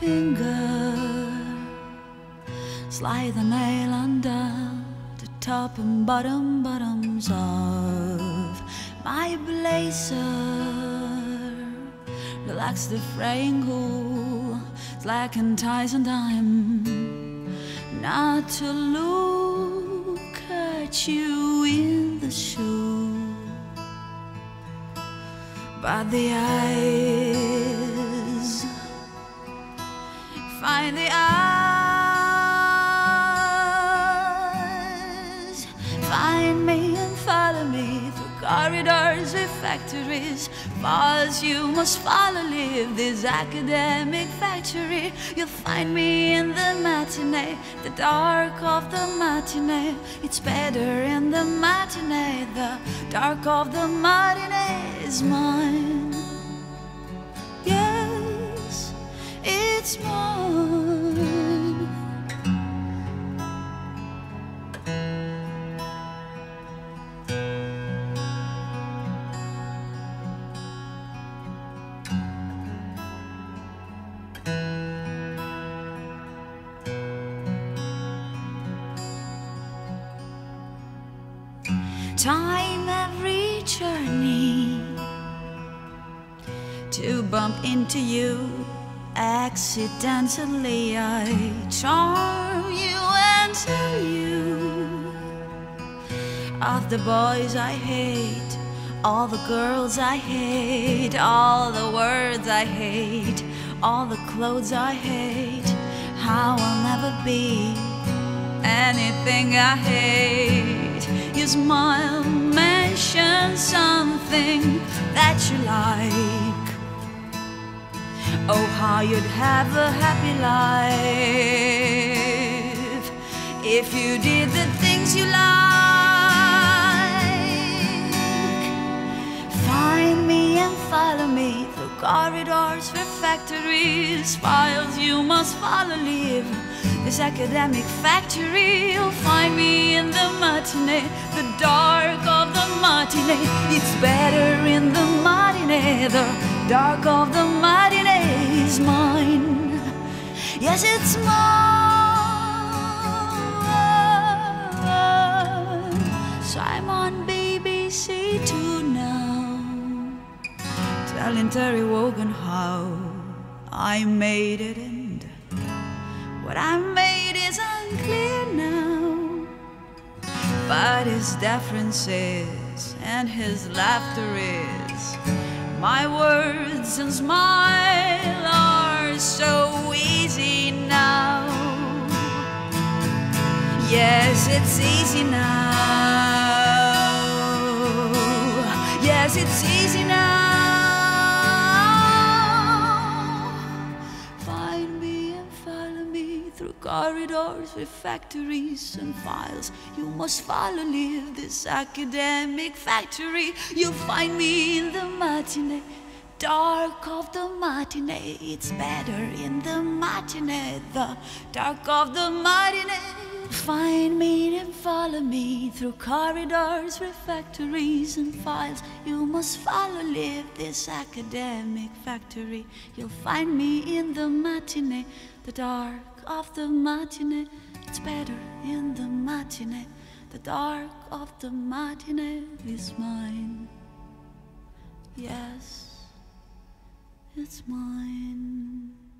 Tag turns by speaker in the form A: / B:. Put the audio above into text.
A: finger, slide the nail under the top and bottoms of my blazer. Relax the fraying cool, slacken ties and time not to look at you in the shoe. But the eyes find the eyes, find me and follow me through corridors with factories. Falls you must follow, live this academic factory. You'll find me in the matinee, the dark of the matinee. It's better in the matinee, the dark of the matinee is mine. Yes, it's mine. Time every journey to bump into you accidentally. I charm you and tell you of the boys I hate, all the girls I hate, all the words I hate, all the clothes I hate, how I'll never be anything I hate. You smile, mention something that you like. Oh, how you'd have a happy life if you did the things you like. Find me and follow me through corridors, through factories, files you must follow, live this academic factory. You'll find me in the matinee, the dark of the matinee. It's better in the matinee, the dark of the matinee is mine. Yes, it's mine. So I'm on BBC Two now, telling Terry Wogan how I made it, and what I made is unclear now. But his deference is, and his laughter is, my words and smile are so easy now. Yes, it's easy now. Yes, it's easy now. Through corridors with factories and files you must follow, live this academic factory. You'll find me in the matinee, dark of the matinee. It's better in the matinee, the dark of the matinee. Find me and follow me through corridors with factories and files you must follow, live this academic factory. You'll find me in the matinee, the dark of the matinee. It's better in the matinee, the dark of the matinee is mine. Yes, it's mine.